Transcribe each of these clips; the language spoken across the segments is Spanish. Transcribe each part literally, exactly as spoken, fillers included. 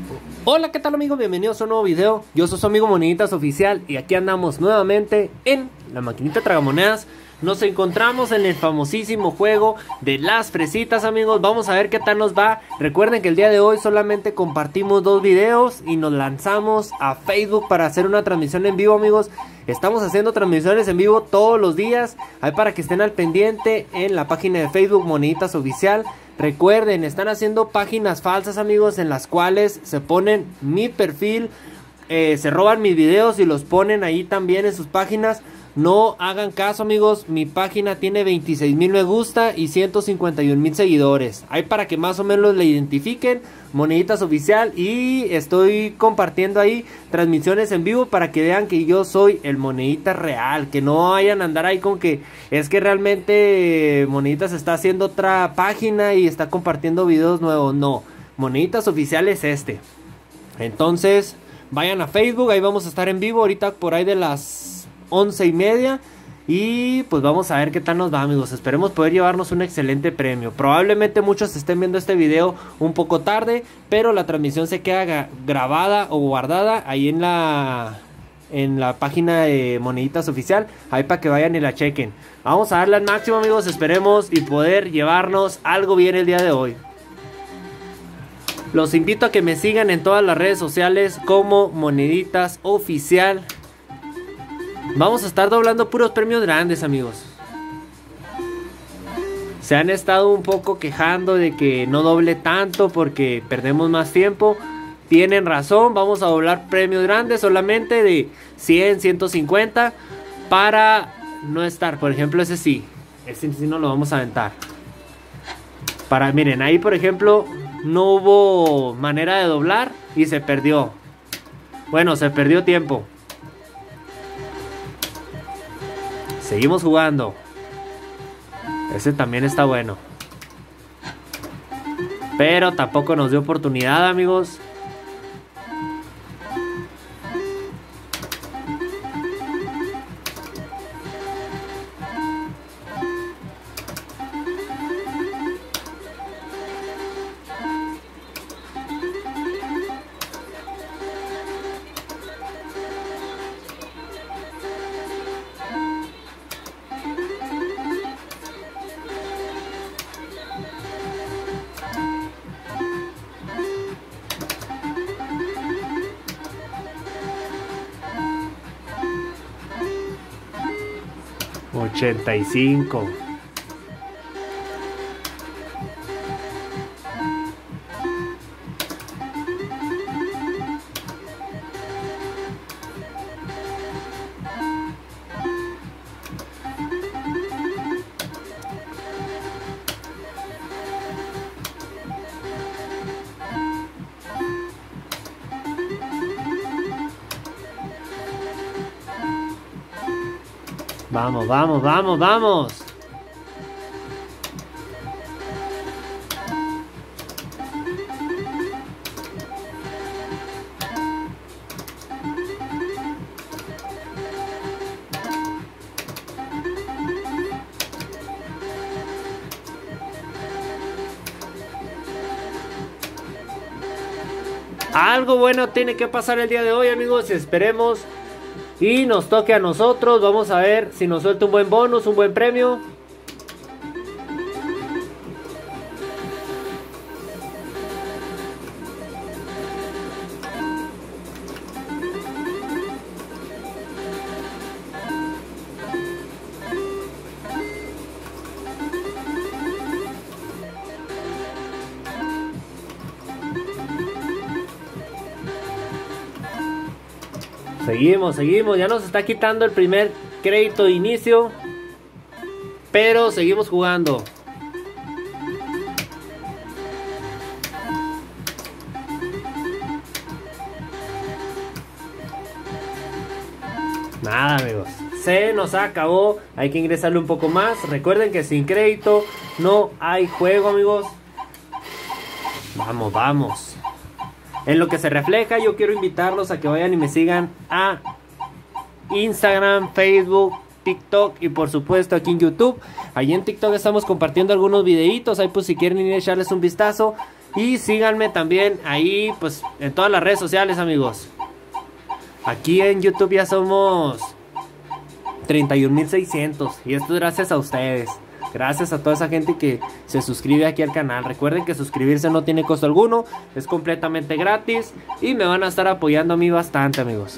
Hola, ¿qué tal amigos? Bienvenidos a un nuevo video. Yo soy su amigo Moneditas Oficial y aquí andamos nuevamente en la maquinita tragamonedas. Nos encontramos en el famosísimo juego de las fresitas, amigos. Vamos a ver qué tal nos va. Recuerden que el día de hoy solamente compartimos dos videos y nos lanzamos a Facebook para hacer una transmisión en vivo, amigos. Estamos haciendo transmisiones en vivo todos los días. Ahí para que estén al pendiente en la página de Facebook Moneditas Oficial. Recuerden, están haciendo páginas falsas, amigos, en las cuales se ponen mi perfil, eh, se roban mis videos y los ponen ahí también en sus páginas. No hagan caso, amigos, mi página tiene veintiséis mil me gusta y ciento cincuenta y un mil seguidores. Ahí para que más o menos le identifiquen, Moneditas Oficial, y estoy compartiendo ahí transmisiones en vivo para que vean que yo soy el Moneditas real, que no vayan a andar ahí con que es que realmente Moneditas está haciendo otra página y está compartiendo videos nuevos. No, Moneditas Oficial es este. Entonces vayan a Facebook, ahí vamos a estar en vivo ahorita por ahí de las once y media. Y pues vamos a ver qué tal nos va, amigos. Esperemos poder llevarnos un excelente premio. Probablemente muchos estén viendo este video un poco tarde, pero la transmisión se queda grabada o guardada ahí en la en la página de Moneditas Oficial, ahí para que vayan y la chequen. Vamos a darle al máximo, amigos. Esperemos y poder llevarnos algo bien el día de hoy. Los invito a que me sigan en todas las redes sociales como Moneditas Oficial. Vamos a estar doblando puros premios grandes, amigos. Se han estado un poco quejando de que no doble tanto porque perdemos más tiempo. Tienen razón, vamos a doblar premios grandes solamente de cien, ciento cincuenta para no estar. Por ejemplo, ese sí, ese sí no lo vamos a aventar. Para, miren, ahí por ejemplo no hubo manera de doblar y se perdió. Bueno, se perdió tiempo. Seguimos jugando. Ese también está bueno. Pero tampoco nos dio oportunidad, amigos. ochenta y cinco. Vamos, vamos, vamos, vamos. Algo bueno tiene que pasar el día de hoy, amigos. Esperemos y nos toque a nosotros. Vamos a ver si nos suelta un buen bonus, un buen premio. Seguimos, seguimos, ya nos está quitando el primer crédito de inicio, pero seguimos jugando. Nada, amigos, se nos acabó. Hay que ingresarle un poco más. Recuerden que sin crédito no hay juego, amigos. Vamos, vamos. En lo que se refleja, yo quiero invitarlos a que vayan y me sigan a Instagram, Facebook, TikTok y por supuesto aquí en YouTube. Allí en TikTok estamos compartiendo algunos videitos. Ahí pues si quieren ir a echarles un vistazo. Y síganme también ahí, pues, en todas las redes sociales, amigos. Aquí en YouTube ya somos treinta y un mil seiscientos. Y esto es gracias a ustedes. Gracias a toda esa gente que se suscribe aquí al canal. Recuerden que suscribirse no tiene costo alguno. Es completamente gratis. Y me van a estar apoyando a mí bastante, amigos.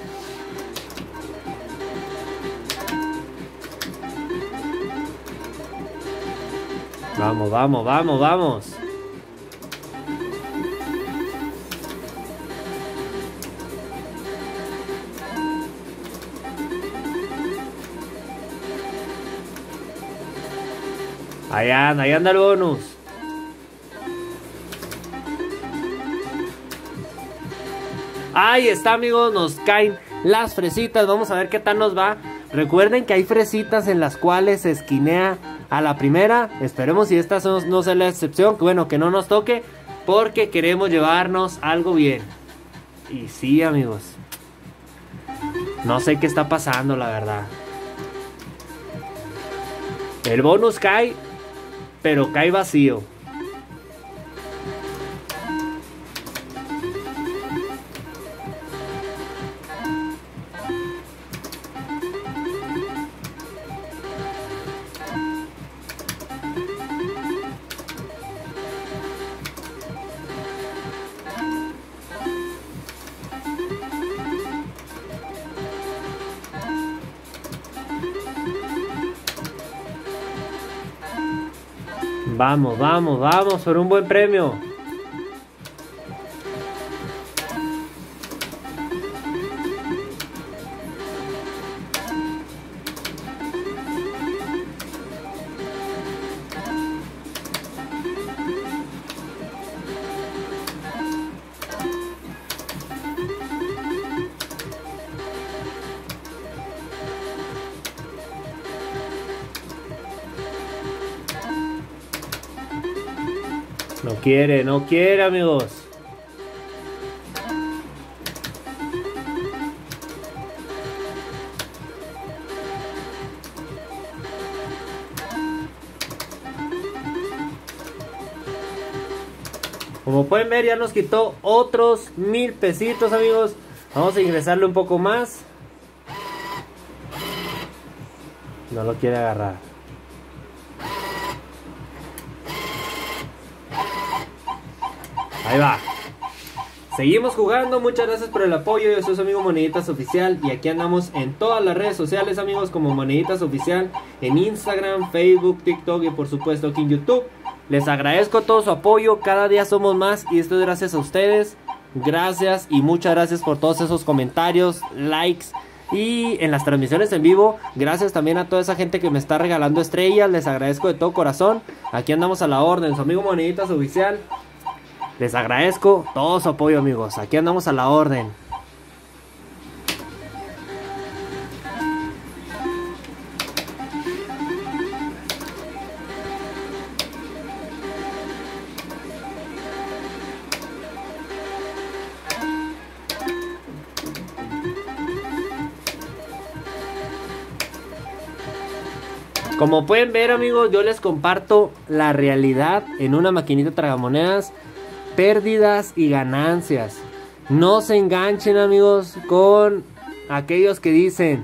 Vamos, vamos, vamos, vamos. Ahí anda, ahí anda el bonus. Ahí está, amigos, nos caen las fresitas. Vamos a ver qué tal nos va. Recuerden que hay fresitas en las cuales se esquinea a la primera. Esperemos si esta no, no sea la excepción. Bueno, que no nos toque, porque queremos llevarnos algo bien. Y sí, amigos, no sé qué está pasando, la verdad. El bonus cae, pero cae vacío. Vamos, vamos, vamos por un buen premio. No quiere, no quiere, amigos. Como pueden ver, ya nos quitó otros mil pesitos, amigos. Vamos a ingresarle un poco más. No lo quiere agarrar. Ahí va. Seguimos jugando. Muchas gracias por el apoyo. Yo soy su amigo Moneditas Oficial. Y aquí andamos en todas las redes sociales, amigos, como Moneditas Oficial. En Instagram, Facebook, TikTok y por supuesto aquí en YouTube. Les agradezco todo su apoyo. Cada día somos más. Y esto es gracias a ustedes. Gracias y muchas gracias por todos esos comentarios, likes. Y en las transmisiones en vivo, gracias también a toda esa gente que me está regalando estrellas. Les agradezco de todo corazón. Aquí andamos a la orden. Su amigo Moneditas Oficial. Les agradezco todo su apoyo, amigos. Aquí andamos a la orden. Como pueden ver, amigos, yo les comparto la realidad en una maquinita tragamonedas. Pérdidas y ganancias. No se enganchen, amigos, con aquellos que dicen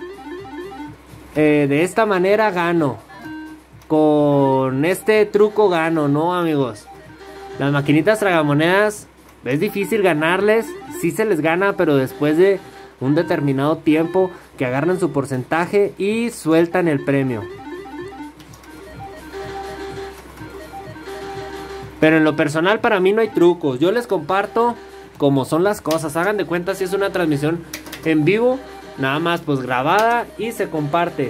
eh, de esta manera gano, con este truco gano. No, amigos, las maquinitas tragamonedas es difícil ganarles. Sí se les gana, pero después de un determinado tiempo que agarran su porcentaje y sueltan el premio. Pero en lo personal, para mí no hay trucos. Yo les comparto cómo son las cosas. Hagan de cuenta si es una transmisión en vivo, nada más pues grabada y se comparte.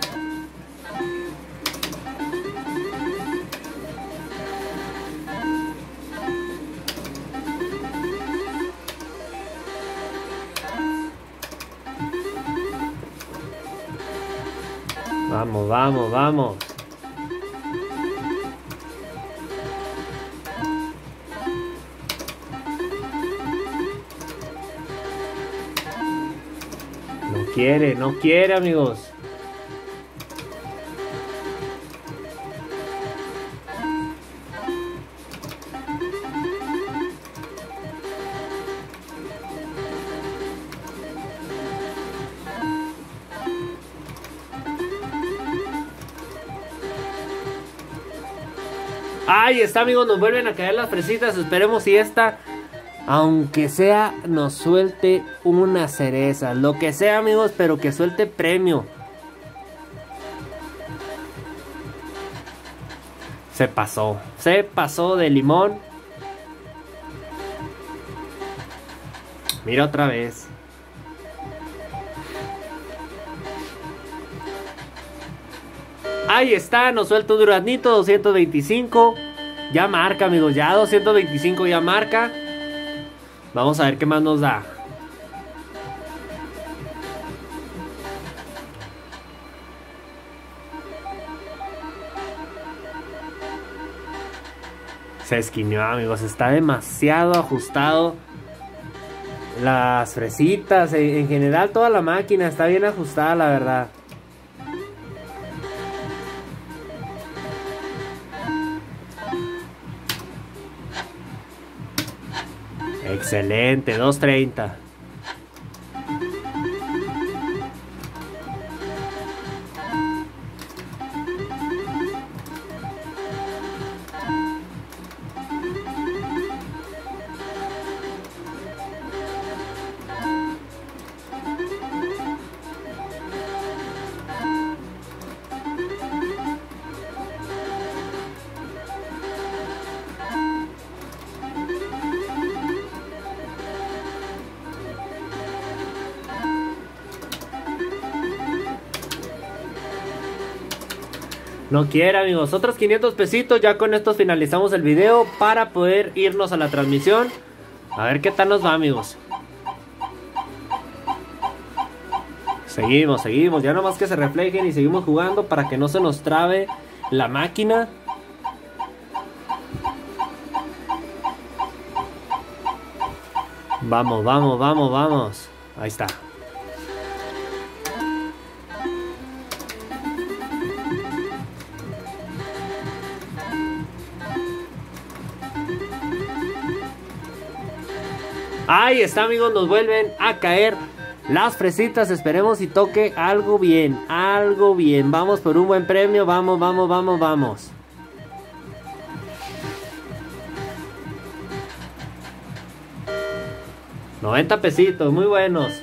Vamos, vamos, vamos. No quiere, no quiere, amigos. Ahí está, amigos, nos vuelven a caer las fresitas. Esperemos si esta, aunque sea, nos suelte una cereza. Lo que sea, amigos, pero que suelte premio. Se pasó, se pasó de limón. Mira otra vez. Ahí está, nos suelta un duraznito, doscientos veinticinco. Ya marca, amigos, ya doscientos veinticinco ya marca. Vamos a ver qué más nos da. Se esquineó, amigos, está demasiado ajustado. Las fresitas, en, en general toda la máquina está bien ajustada, la verdad. Excelente, dos treinta. No quiere, amigos, otros quinientos pesitos. Ya con estos finalizamos el video para poder irnos a la transmisión. A ver qué tal nos va, amigos. Seguimos, seguimos, ya nomás que se reflejen y seguimos jugando para que no se nos trabe la máquina. Vamos, vamos, vamos, vamos. Ahí está. Ahí está, amigos, nos vuelven a caer las fresitas. Esperemos si toque algo bien, algo bien. Vamos por un buen premio, vamos, vamos, vamos, vamos. noventa pesitos, muy buenos.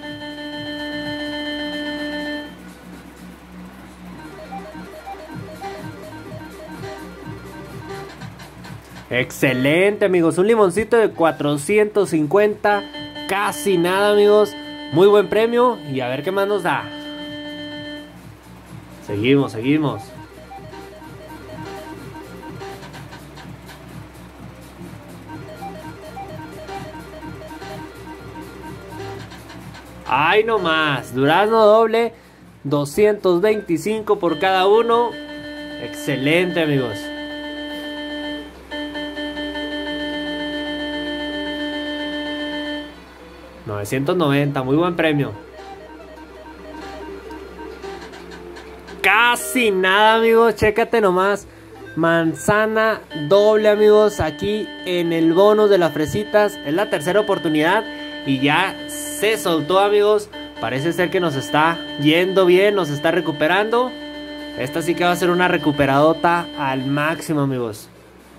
Excelente, amigos, un limoncito de cuatrocientos cincuenta, casi nada, amigos. Muy buen premio y a ver qué más nos da. Seguimos, seguimos. Ay, no más, durazno doble, doscientos veinticinco por cada uno. Excelente, amigos. novecientos noventa, muy buen premio. Casi nada, amigos, chécate nomás. Manzana doble, amigos, aquí en el bono de las fresitas. Es la tercera oportunidad y ya se soltó, amigos. Parece ser que nos está yendo bien, nos está recuperando. Esta sí que va a ser una recuperadota al máximo, amigos.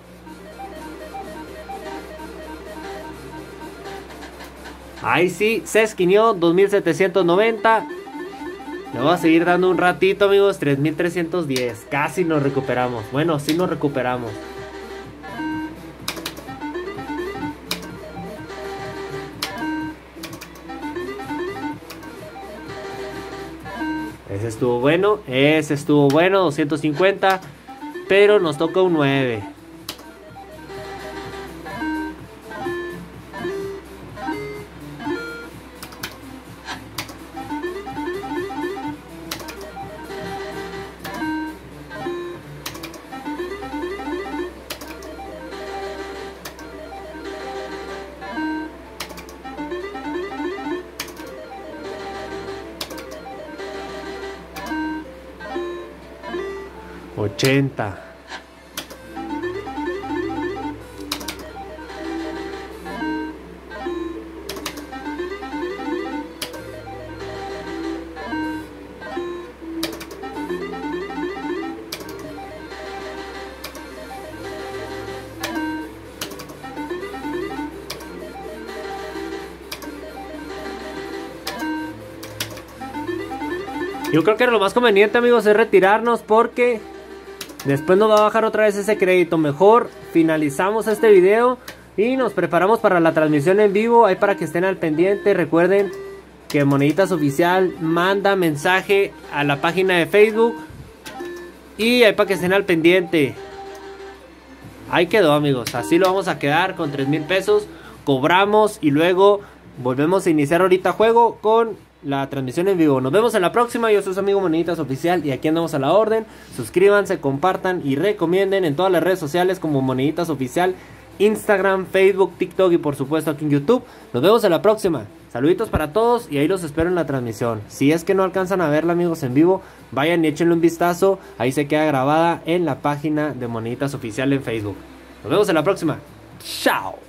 Ahí sí, se esquineó, dos mil setecientos noventa. Le voy a seguir dando un ratito, amigos, tres mil trescientos diez. Casi nos recuperamos. Bueno, sí nos recuperamos. Ese estuvo bueno, ese estuvo bueno, doscientos cincuenta. Pero nos toca un nueve. ochenta. Yo creo que lo más conveniente, amigos, es retirarnos porque después nos va a bajar otra vez ese crédito. Mejor finalizamos este video y nos preparamos para la transmisión en vivo. Ahí para que estén al pendiente. Recuerden que Moneditas Oficial manda mensaje a la página de Facebook. Y ahí para que estén al pendiente. Ahí quedó, amigos. Así lo vamos a quedar con tres mil pesos. Cobramos y luego volvemos a iniciar ahorita juego con la transmisión en vivo. Nos vemos en la próxima. Yo soy su amigo Moneditas Oficial y aquí andamos a la orden. Suscríbanse, compartan y recomienden en todas las redes sociales como Moneditas Oficial, Instagram, Facebook, TikTok y por supuesto aquí en YouTube. Nos vemos en la próxima. Saluditos para todos y ahí los espero en la transmisión. Si es que no alcanzan a verla, amigos, en vivo, vayan y échenle un vistazo. Ahí se queda grabada en la página de Moneditas Oficial en Facebook. Nos vemos en la próxima. Chao.